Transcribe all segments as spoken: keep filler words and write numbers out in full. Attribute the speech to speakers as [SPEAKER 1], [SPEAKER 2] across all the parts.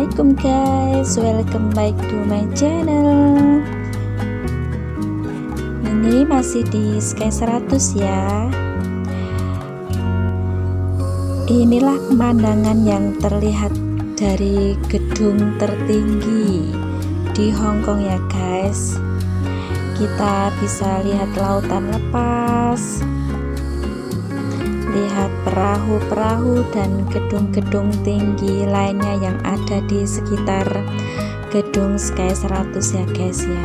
[SPEAKER 1] Assalamualaikum guys, welcome back to my channel. Ini masih di Sky seratus ya. Inilah pemandangan yang terlihat dari gedung tertinggi di Hong Kong ya guys. Kita bisa lihat lautan lepas, lihat perahu-perahu dan gedung-gedung tinggi lainnya yang ada di sekitar gedung Sky seratus ya guys ya.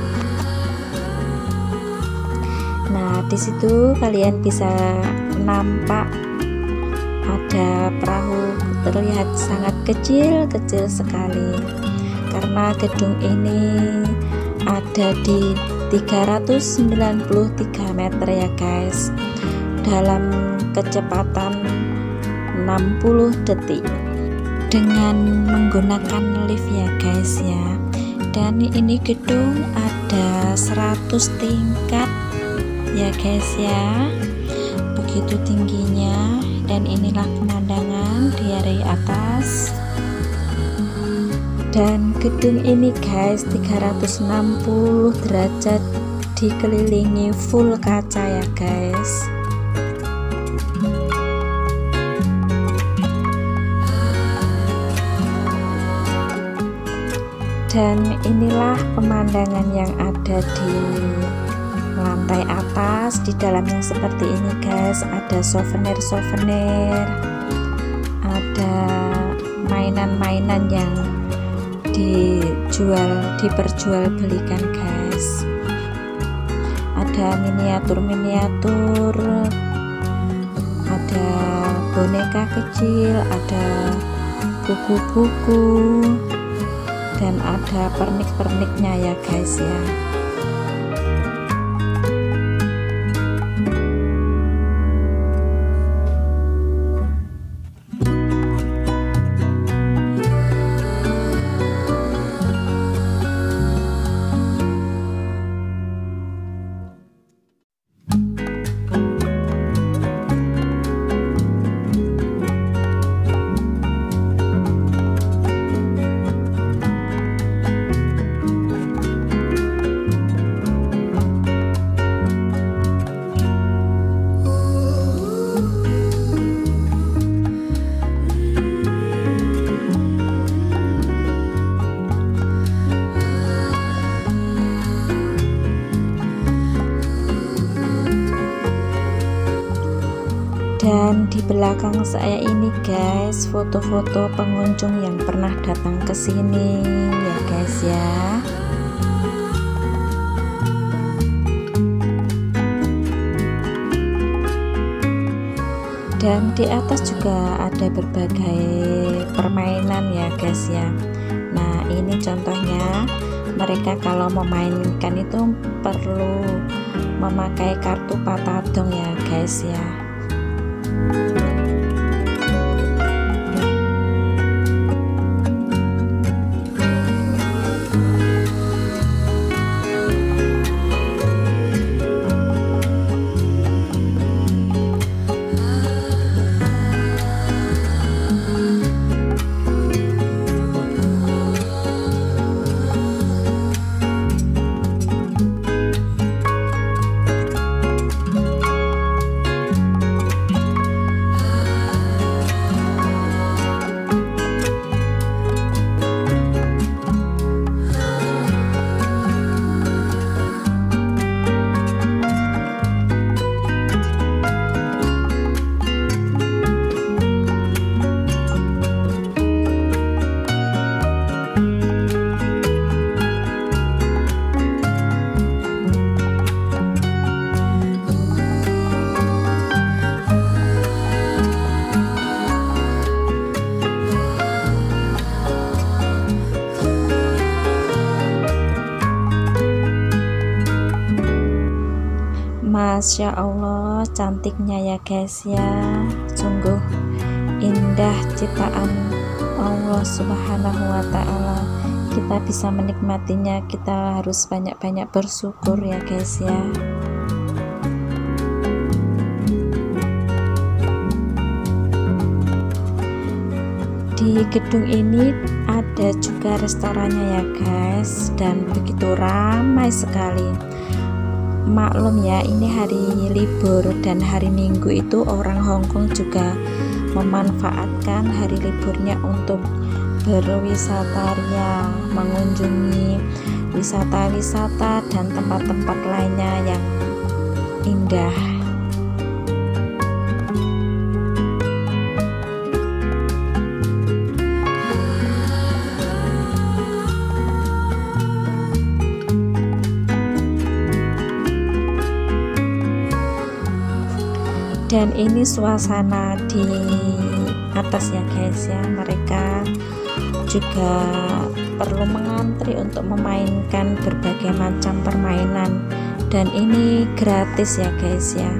[SPEAKER 1] Nah, di situ kalian bisa nampak ada perahu terlihat sangat kecil-kecil sekali karena gedung ini ada di tiga ratus sembilan puluh tiga meter ya guys, dalam kecepatan enam puluh detik dengan menggunakan lift ya guys ya. Dan ini gedung ada seratus tingkat ya guys ya, begitu tingginya. Dan inilah pemandangan dari atas. Dan gedung ini guys tiga ratus enam puluh derajat dikelilingi full kaca ya guys. Dan inilah pemandangan yang ada di lantai atas. Di dalamnya seperti ini guys, ada souvenir-souvenir, ada mainan-mainan yang dijual, diperjualbelikan guys. Ada miniatur-miniatur, ada boneka kecil, ada buku-buku, dan ada pernik-perniknya ya guys ya. Dan di belakang saya ini guys, foto-foto pengunjung yang pernah datang ke sini ya guys ya. Dan di atas juga ada berbagai permainan ya guys ya. Nah, ini contohnya mereka kalau memainkan itu perlu memakai kartu patadong ya guys ya. Masya Allah, cantiknya ya guys ya. Sungguh indah ciptaan Allah Subhanahu wa ta'ala. Kita bisa menikmatinya, kita harus banyak-banyak bersyukur ya guys ya. Di di gedung ini ada juga restorannya ya guys, dan begitu ramai sekali. Maklum ya, ini hari libur dan hari Minggu itu orang Hong Kong juga memanfaatkan hari liburnya untuk berwisata ria, mengunjungi wisata-wisata dan tempat-tempat lainnya yang indah. Dan ini suasana di atas ya guys ya, mereka juga perlu mengantri untuk memainkan berbagai macam permainan, dan ini gratis ya guys ya.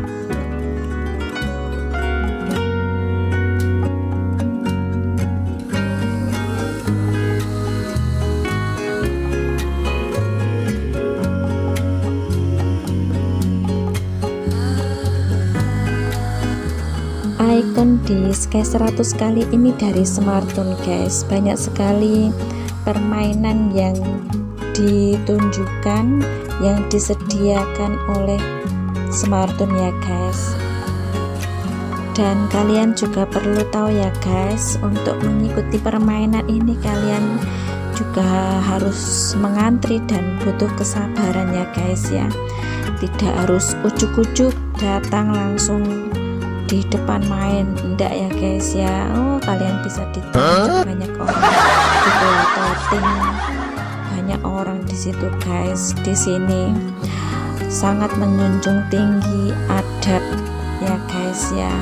[SPEAKER 1] Icon di Sky seratus kali ini dari Smartone guys, banyak sekali permainan yang ditunjukkan, yang disediakan oleh Smartone ya guys. Dan kalian juga perlu tahu ya guys, untuk mengikuti permainan ini kalian juga harus mengantri dan butuh kesabaran ya guys ya. Tidak harus ujuk-ujuk datang langsung di depan main, enggak ya guys ya. Oh, kalian bisa ditonton banyak orang gitu, toting banyak orang di situ guys. Di sini sangat menjunjung tinggi adab ya guys ya.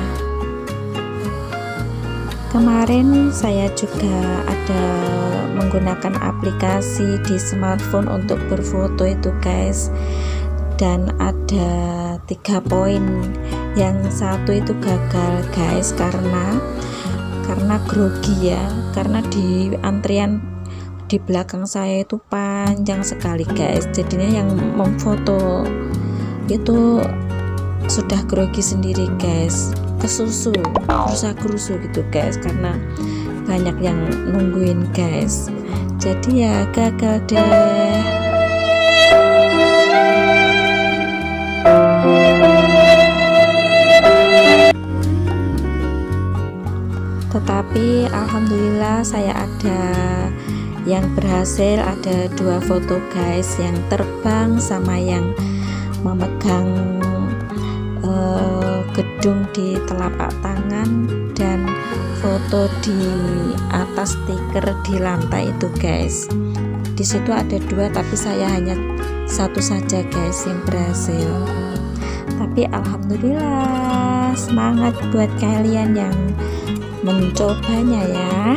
[SPEAKER 1] Kemarin saya juga ada menggunakan aplikasi di smartphone untuk berfoto itu guys, dan ada tiga poin. Yang satu itu gagal guys, karena karena grogi ya, karena di antrian di belakang saya itu panjang sekali guys, jadinya yang memfoto itu sudah grogi sendiri guys, kesusu, berusaha kerusu gitu guys, karena banyak yang nungguin guys, jadi ya gagal deh. Tetapi alhamdulillah saya ada yang berhasil, ada dua foto guys, yang terbang sama yang memegang uh, gedung di telapak tangan, dan foto di atas stiker di lantai itu guys. Di situ ada dua, tapi saya hanya satu saja guys yang berhasil. Tapi alhamdulillah, semangat buat kalian yang mencobanya ya.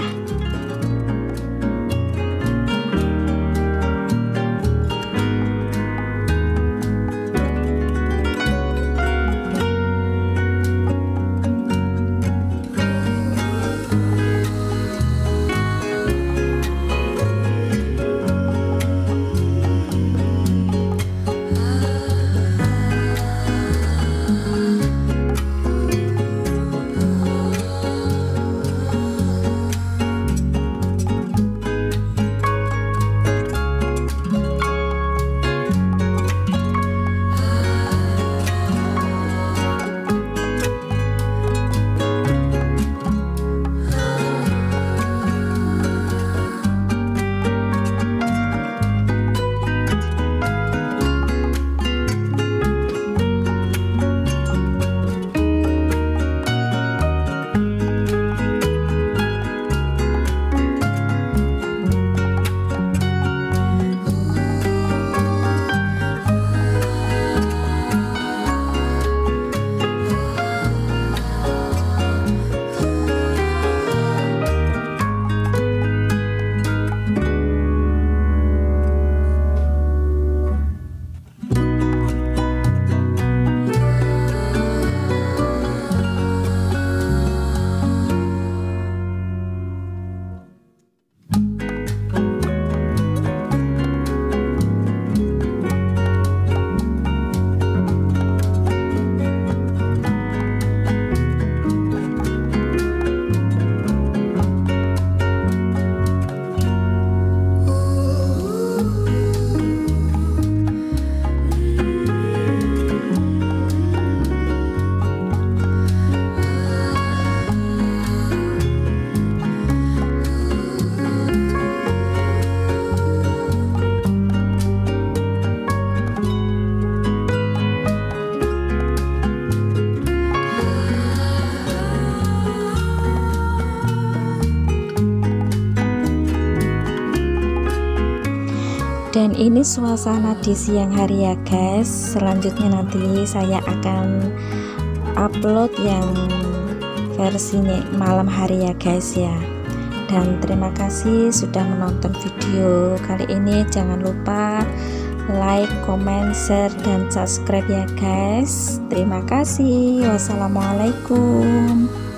[SPEAKER 1] Dan ini suasana di siang hari ya guys. Selanjutnya nanti saya akan upload yang versinya malam hari ya guys ya. Dan terima kasih sudah menonton video kali ini. Jangan lupa like, comment, share, dan subscribe ya guys. Terima kasih. Wassalamualaikum.